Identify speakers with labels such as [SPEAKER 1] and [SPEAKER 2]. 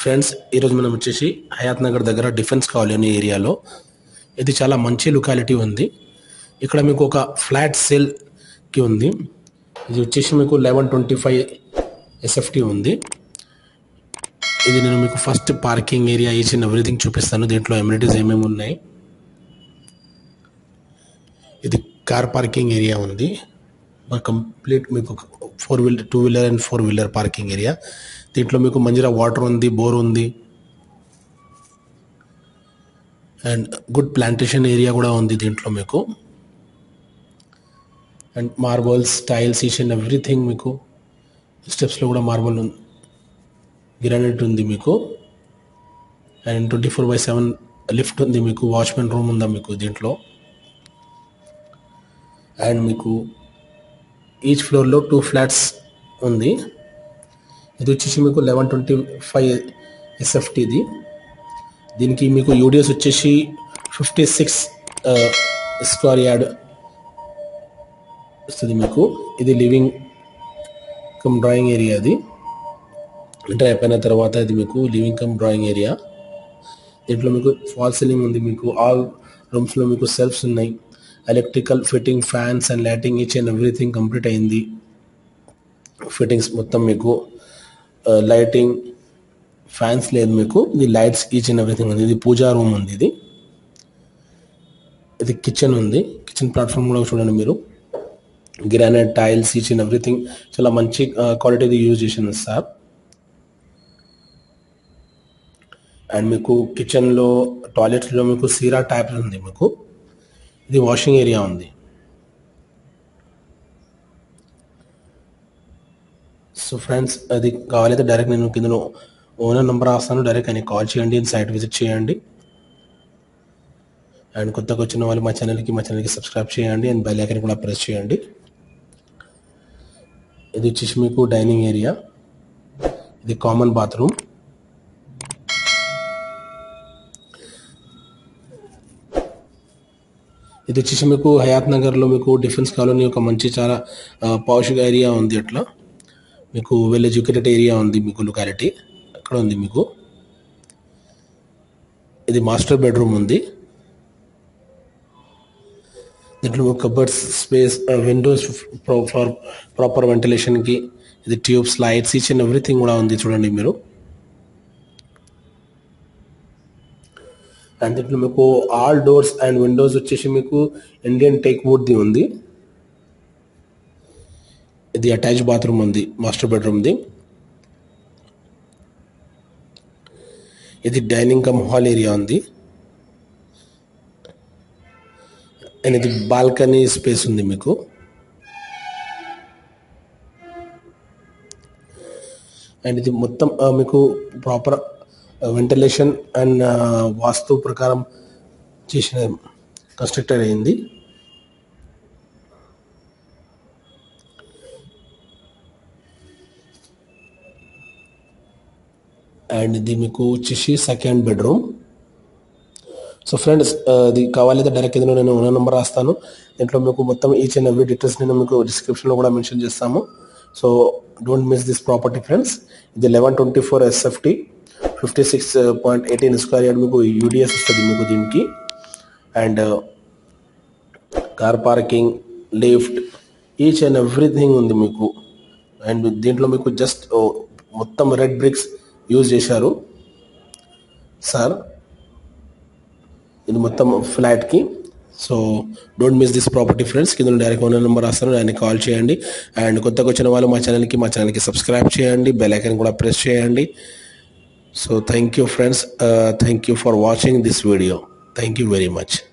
[SPEAKER 1] Friends ఈరోజు మనం వచ్చేసి హయాత్ నగర్ దగ్గర డిఫెన్స్ కాలనీ ఏరియాలో ఇది చాలా మంచి లొకాలిటీ ఉంది. ఇక్కడ మీకు ఒక ఫ్లాట్ సేల్కి ఉంది. ఇది వచ్చేసి మీకు 1125 SFT ఉంది. ఇది నేను మీకు first parking area each and everything చూపిస్తాను. దీంట్లో ఎమ్యూనిటీస్ ఏమేమి ఉన్నాయి. ఇది కార్ పార్కింగ్ ఏరియా ఉంది. కంప్లీట్ మీకు 4-wheeler 2-wheeler and 4-wheeler parking area. దీంట్లో మీకు మంజీరా వాటర్ ఉంది, బోర్ ఉంది అండ్ గుడ్ ప్లాంటేషన్ ఏరియా కూడా ఉంది దీంట్లో మీకు. And marbles, tiles, each and everything మీకు స్టెప్స్లో కూడా మార్బల్ ఉంది, గ్రానైట్ ఉంది మీకు. అండ్ 24/7 లిఫ్ట్ ఉంది మీకు. వాచ్మెన్ రూమ్ ఉందా మీకు దీంట్లో. అండ్ మీకు ఈచ్ ఫ్లోర్లో 2 ఫ్లాట్స్ ఉంది. ఇది వచ్చేసి మీకు 1125 SFT ఇది. దీనికి మీకు యూడిఎస్ వచ్చేసి 56 స్క్వేర్ యార్డ్ వస్తుంది మీకు. ఇది లివింగ్ కమ్ డ్రాయింగ్ ఏరియా. అది ఎంటర్ అయిపోయిన తర్వాత ఇది మీకు లివింగ్ కమ్ డ్రాయింగ్ ఏరియా. దీంట్లో మీకు ఫాల్ సీలింగ్ ఉంది మీకు. ఆల్ రూమ్స్లో మీకు సెల్ఫ్స్ ఉన్నాయి. Electrical fitting, fans and lighting each and everything complete అయింది. ఫిట్టింగ్స్ మొత్తం మీకు లైటింగ్, ఫ్యాన్స్ లేదు మీకు. ఇది లైట్స్ ఈచ్ అండ్ ఎవ్రీథింగ్ ఉంది. ఇది పూజా రూమ్ ఉంది. ఇది కిచెన్ ఉంది. కిచెన్ ప్లాట్ఫామ్ కూడా చూడండి మీరు. Granite, tiles each and everything చాలా మంచి క్వాలిటీది యూజ్ చేసింది సార్. అండ్ మీకు కిచెన్లో, టాయిలెట్స్లో మీకు సీరా ట్యాప్ ఉంది మీకు. ఇది వాషింగ్ ఏరియా ఉంది. సో ఫ్రెండ్స్, అది కావాలైతే డైరెక్ట్ నేను కింద ఓనర్ నెంబర్ రాస్తాను, డైరెక్ట్ అని కాల్ చేయండి, సైట్ విజిట్ చేయండి. అండ్ కొత్తగా వచ్చిన వాళ్ళు మా ఛానల్కి సబ్స్క్రైబ్ చేయండి అండ్ బెల్ ఐకాన్ కూడా ప్రెస్ చేయండి. ఇది వచ్చేసి మీకు డైనింగ్ ఏరియా. ఇది కామన్ బాత్రూమ్. ఇది వచ్చేసి మీకు హయాత్ నగర్లో మీకు డిఫెన్స్ కాలనీ ఒక మంచి చాలా పాష్గా ఏరియా ఉంది. అట్లా మీకు వెల్ ఎడ్యుకేటెడ్ ఏరియా ఉంది మీకు. లొకాలిటీ అక్కడ ఉంది మీకు. ఇది మాస్టర్ బెడ్రూమ్ ఉంది. దీంట్లో cupboards space, windows for proper వెంటిలేషన్కి. ఇది tubes, lights each and everything కూడా ఉంది చూడండి మీరు. అండ్ దీంట్లో మీకు ఆల్ డోర్స్ అండ్ విండోస్ వచ్చేసి మీకు ఇండియన్ టేక్ వుడ్ది ఉంది. ఇది అటాచ్ బాత్రూమ్ ఉంది మాస్టర్ బెడ్రూమ్ది. ఇది డైనింగ్ కమ్ హాల్ ఏరియా ఉంది. అండ్ ఇది బాల్కనీ స్పేస్ ఉంది మీకు. అండ్ ఇది మొత్తం మీకు ప్రాపర్ వెంటిలేషన్ అండ్ వాస్తు ప్రకారం చేసిన కన్స్ట్రక్టర్ అయింది. అండ్ ఇది మీకు వచ్చేసి సెకండ్ బెడ్రూమ్. సో ఫ్రెండ్స్, ఇది కావాలైతే డైరెక్ట్ ఏదైనా నేను ఓనర్ నెంబర్ రాస్తాను. దీంట్లో మీకు మొత్తం ఈచ్ అండ్ ఎవ్రీ డీటెయిల్స్ నేను మీకు డిస్క్రిప్షన్లో కూడా మెన్షన్ చేస్తాము. So don't miss this property friends. ఇది 1124 SFT 56.18 స్క్వేర్ యార్డ్ మీకు యూడిఎస్ వస్తుంది మీకు దీనికి. And car parking, lift each and everything ఉంది మీకు. అండ్ దీంట్లో మీకు జస్ట్ మొత్తం రెడ్ బ్రిక్స్ యూజ్ చేశారు సార్. ఇది మొత్తం ఫ్లాట్కి. So don't miss this property friends. కింద డైరెక్ట్ ఓనర్ నెంబర్ రాస్తాను, దాన్ని కాల్ చేయండి. అండ్ కొత్తగా వచ్చిన వాళ్ళు మా ఛానల్కి సబ్స్క్రైబ్ చేయండి, బెల్ ఐకాన్ కూడా ప్రెస్ చేయండి. So thank you friends, thank you for watching this video. Thank you very much.